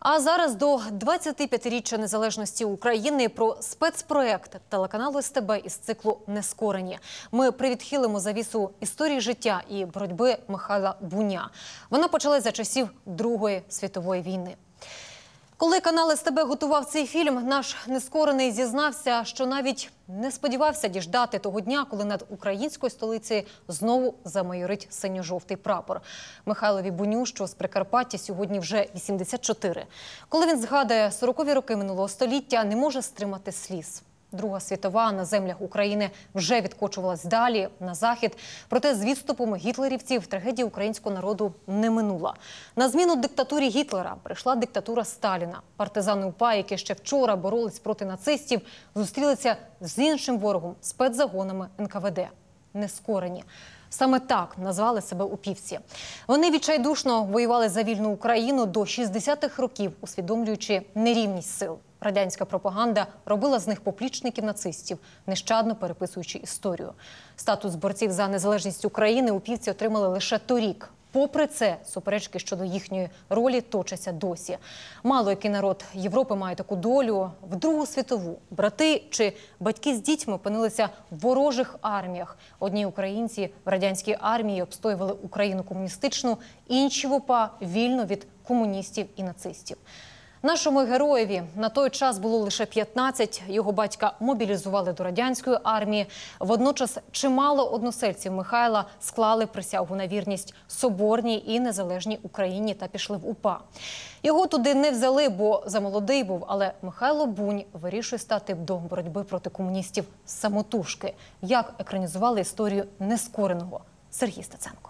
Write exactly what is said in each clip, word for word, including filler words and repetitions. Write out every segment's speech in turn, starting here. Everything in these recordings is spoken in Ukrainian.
А зараз до двадцятип'ятиріччя незалежності України про спецпроект телеканалу ес те бе із циклу «Нескорені». Ми привідхилимо завісу історії життя і боротьби Михайла Буня. Вона почалась за часів Другої світової війни. Коли канал ес те бе готував цей фільм, наш Нескорений зізнався, що навіть не сподівався діждати того дня, коли над українською столицею знову замайорить синьо-жовтий прапор. Михайлові Буню, що з Прикарпаття, сьогодні вже вісімдесят чотири. Коли він згадує сорокові роки минулого століття, не може стримати сліз. Друга світова на землях України вже відкочувалась далі, на захід. Проте з відступом гітлерівців трагедія українського народу не минула. На зміну диктатурі Гітлера прийшла диктатура Сталіна. Партизани УПА, які ще вчора боролись проти нацистів, зустрілися з іншим ворогом – спецзагонами ен ка ве де. Нескорені. Саме так назвали себе упівці. Вони відчайдушно воювали за вільну Україну до шістдесятих років, усвідомлюючи нерівність сил. Радянська пропаганда робила з них поплічників нацистів, нещадно переписуючи історію. Статус борців за незалежність України упівці отримали лише торік. Попри це, суперечки щодо їхньої ролі точаться досі. Мало який народ Європи має таку долю. В Другу світову брати чи батьки з дітьми опинилися в ворожих арміях. Одні українці в радянській армії обстоювали Україну комуністичну, інші в УПА вільно від комуністів і нацистів. Нашому героєві на той час було лише п'ятнадцять, його батька мобілізували до радянської армії. Водночас чимало односельців Михайла склали присягу на вірність соборній і незалежній Україні та пішли в УПА. Його туди не взяли, бо замолодий був, але Михайло Бунь вирішує стати до боротьби проти комуністів самотужки. Як екранізували історію Нескореного? Сергій Стеценко.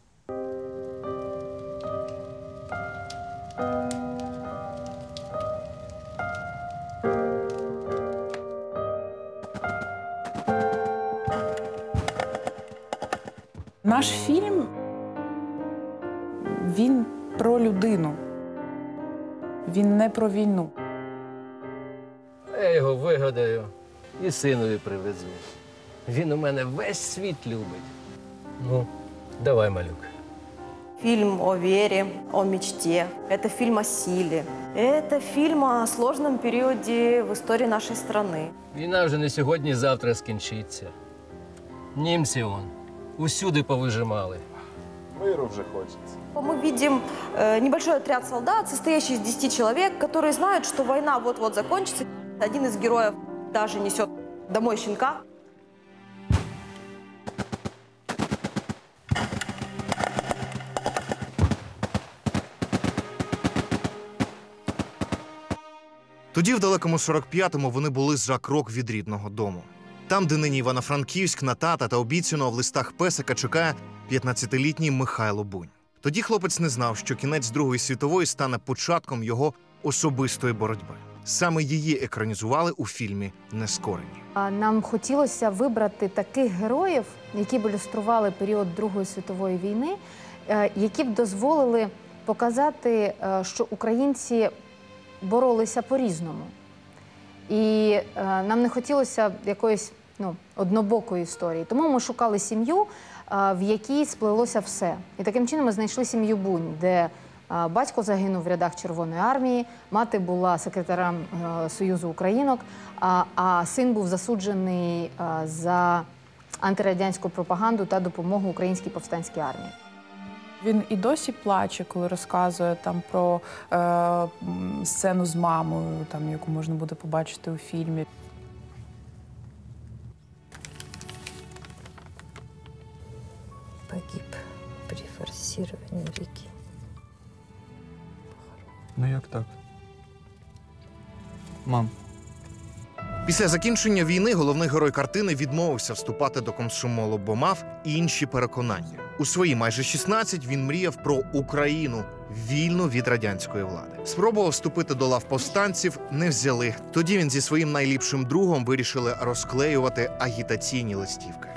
Наш фільм, він про людину, він не про війну. Я його вигадаю і синові привезу. Він у мене весь світ любить. Ну, давай, малюк. Фильм о вере, о мечте. Это фильм о силе. Это фильм о сложном периоде в истории нашей страны. Війна вже не сьогодні-завтра скінчиться. Німці он усюди повижимали. Миру вже хочеться. Мы видим э, небольшой отряд солдат, состоящий из десяти человек, которые знают, что война вот-вот закончится. Один из героев даже несет домой щенка. Тоді, в далекому сорок п'ятому, вони були за крок від рідного дому. Там, де нині Івано-Франківськ, на тата та обіцяного в листах песика чекає п'ятнадцятилітній Михайло Бунь. Тоді хлопець не знав, що кінець Другої світової стане початком його особистої боротьби. Саме її екранізували у фільмі «Нескорені». Нам хотілося вибрати таких героїв, які б ілюстрували період Другої світової війни, які б дозволили показати, що українці боролися по-різному. І е, нам не хотілося якоїсь ну, однобокої історії. Тому ми шукали сім'ю, е, в якій сплелося все. І таким чином ми знайшли сім'ю Бунь, де е, батько загинув в рядах Червоної армії, мати була секретарем е, Союзу українок, а, а син був засуджений е, за антирадянську пропаганду та допомогу Українській повстанській армії. Він і досі плаче, коли розказує там про е, сцену з мамою, там, яку можна буде побачити у фільмі. Погиб при форсировании реки. Ну як так? Мам. Після закінчення війни головний герой картини відмовився вступати до комсомолу, бо мав інші переконання. У свої майже шістнадцять він мріяв про Україну, вільну від радянської влади. Спробував вступити до лав повстанців, не взяли. Тоді він зі своїм найліпшим другом вирішили розклеювати агітаційні листівки.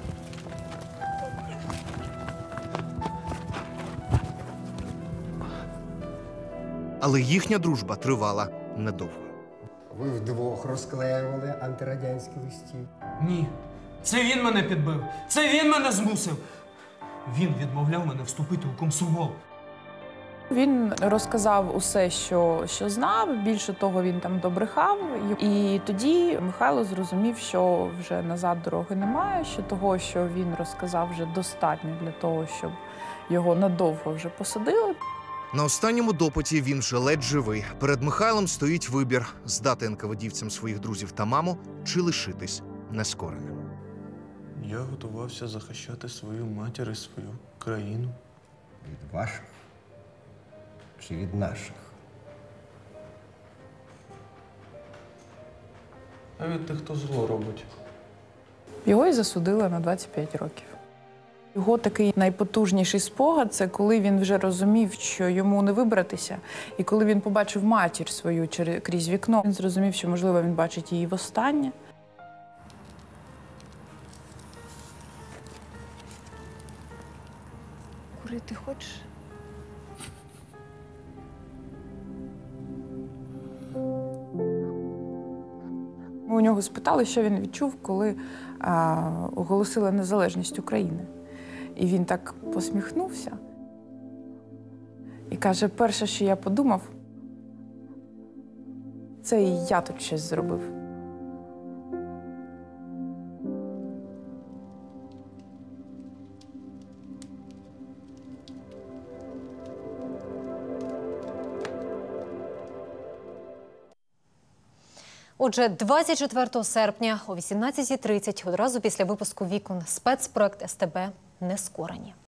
Але їхня дружба тривала недовго. Ви вдвох розклеювали антирадянські листі? Ні. Це він мене підбив. Це він мене змусив. Він відмовляв мене вступити у комсомол. Він розказав усе, що, що знав, більше того, він там добрехав. І тоді Михайло зрозумів, що вже назад дороги немає, що того, що він розказав, вже достатньо для того, щоб його надовго вже посадили. На останньому допиті він вже ледь живий. Перед Михайлом стоїть вибір – здати ен ка ве дівцям своїх друзів та маму чи лишитись нескореним. Я готувався захищати свою матір і свою країну. Від ваших чи від наших? А від тих, хто зло робить. Його і засудили на двадцять п'ять років. Його такий найпотужніший спогад – це коли він вже розумів, що йому не вибратися. І коли він побачив матір свою через- крізь вікно, він зрозумів, що, можливо, він бачить її востаннє. Курить ты хочешь? Ми у нього спитали, що він відчув, коли а, оголосили незалежність України. І він так посміхнувся і каже, перше, що я подумав, це і я тут щось зробив. Отже, двадцять четвертого серпня о вісімнадцятій тридцять, одразу після випуску «Вікон», спецпроект ес те бе «Нескорені».